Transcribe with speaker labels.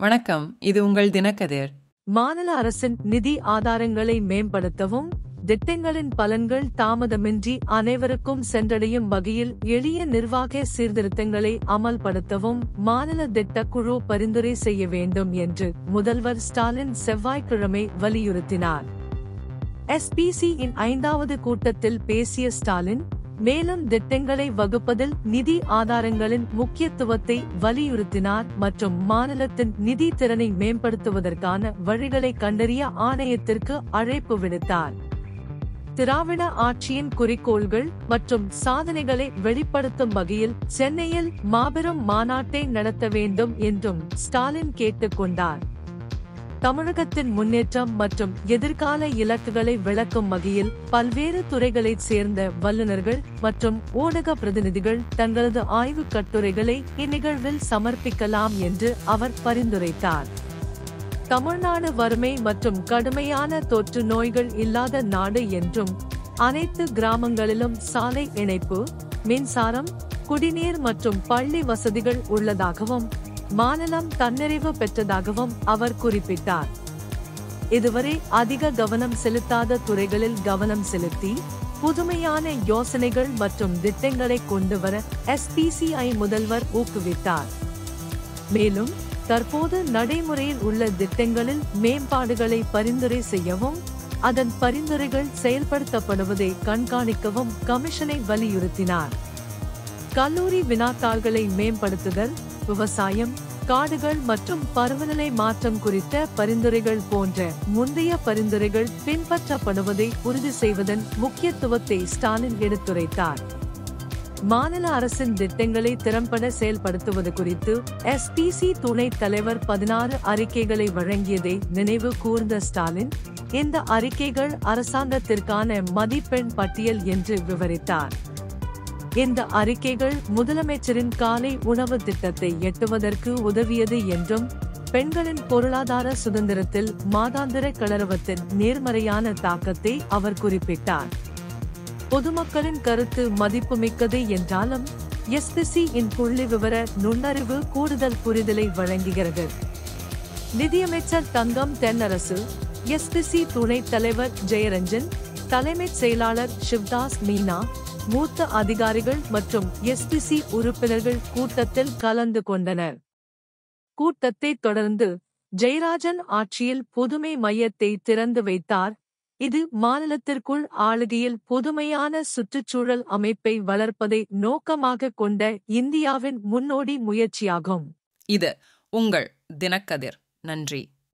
Speaker 1: வணக்கம், இது உங்கள் தினக்கதிர்.
Speaker 2: மாநில அரசின் நிதி ஆதாரங்களை மேம்படுத்தவும், திட்டங்களின் பலன்கள் தாமதமின்றி அனைவருக்கும் சென்றடையும் வகையில் எளிய நிர்வாக சீர்திருத்தங்களை அமல்படுத்தவும் மாநில திட்டக்குழு பரிந்துரை செய்ய வேண்டும் என்று முதல்வர் ஸ்டாலின் செவ்வாய்க்கிழமை வலியுறுத்தினார். SPC-இன் 5வது கூட்டத்தில் பேசிய ஸ்டாலின், மேலும் திட்டங்களை வகுப்பதில் நிதி ஆதாரங்களின் முக்கியத்துவத்தை வலியுறுத்தினார் மற்றும் மாநிலத்தின் நிதி திறனை மேம்படுத்துவதற்கான வழிகளை கண்டறிய ஆணையத்திற்கு அழைப்பு விடுத்தார். திராவிட ஆட்சியின் குறிக்கோள்கள் மற்றும் சாதனைகளை வெளிப்படுத்தும் வகையில் சென்னையில் மாபெரும் மாநாட்டை நடத்த வேண்டும் என்றும் ஸ்டாலின் கேட்டுக்கொண்டார். தமிழகத்தின் முன்னேற்றம் மற்றும் எதிர்கால இலக்குகளை விளக்கும் வகையில் பல்வேறு துறைகளைச் சேர்ந்த வல்லுநர்கள் மற்றும் ஊடக பிரதிநிதிகள் தங்களது ஆய்வுக் கட்டுரைகளை இந்நிகழ்வில் சமர்ப்பிக்கலாம் என்று அவர் பரிந்துரைத்தார். தமிழ்நாடு வறுமை மற்றும் கடுமையான தொற்று நோய்கள் இல்லாத நாடு என்றும், அனைத்து கிராமங்களிலும் சாலை இணைப்பு, மின்சாரம், குடிநீர் மற்றும் பள்ளி வசதிகள் உள்ளதாகவும் மாநிலம் தன்னிறைவு பெற்றதாகவும் அவர் குறிப்பிட்டார். இதுவரை அதிக கவனம் செலுத்தாத துறைகளில் கவனம் செலுத்தி புதுமையான யோசனைகள் மற்றும் திட்டங்களை கொண்டுவர SPC-ஐ முதல்வர் ஊக்குவித்தார். மேலும் தற்போது நடைமுறையில் உள்ள திட்டங்களில் மேம்பாடுகளை பரிந்துரை செய்யவும், அதன் பரிந்துரைகள் செயல்படுத்தப்படுவதை கண்காணிக்கவும் கமிஷனை வலியுறுத்தினார். கல்லூரி வினாத்தாள்களை மேம்படுத்துதல், விவசாயம், காடுகள் மற்றும் பருவநிலை மாற்றம் குறித்த பரிந்துரைகள் போன்ற முந்தைய பரிந்துரைகள் பின்பற்றப்படுவதை உறுதி செய்வதன் முக்கியத்துவத்தை ஸ்டாலின் எடுத்துரைத்தார். மாநில அரசின் திட்டங்களை திறம்பட செயல்படுத்துவது குறித்து SPC துணைத் தலைவர் 16 அறிக்கைகளை வழங்கியதை நினைவு கூர்ந்த ஸ்டாலின், இந்த அறிக்கைகள் அரசாங்கத்திற்கான மதிப்பெண் பட்டியல் என்று விவரித்தார். இந்த அறிக்கைகள் முதலமைச்சரின் காலை உணவு திட்டத்தை எட்டுவதற்கு உதவியது என்றும், பெண்களின் பொருளாதார சுதந்திரத்தில் மாதாந்திர கலரவத்தின் நேர்மறையான தாக்கத்தை அவர் குறிப்பிட்டார். பொதுமக்களின் கருத்து மதிப்புமிக்கது என்றாலும் SPC-இன் புள்ளி விவர நுண்ணறிவு கூடுதல் புரிதலை வழங்குகிறது. நிதியமைச்சர் தங்கம் தென்னரசு, SPC துணைத் தலைவர் ஜெயரஞ்சன், தலைமைச் செயலாளர் சிவ்தாஸ் மீனா, மூத்த அதிகாரிகள் மற்றும் SPC உறுப்பினர்கள் கூட்டத்தில் கலந்து கொண்டனர். கூட்டத்தை தொடர்ந்து ஜெயராஜன் ஆட்சியில் புதுமை மையத்தை திறந்து வைத்தார். இது மாநிலத்திற்குள் ஆளுகையில் புதுமையான சுற்றுச்சூழல் அமைப்பை வளர்ப்பதை நோக்கமாக கொண்ட இந்தியாவின் முன்னோடி முயற்சியாகும்.
Speaker 1: இது உங்கள் தினக்கதிர். நன்றி.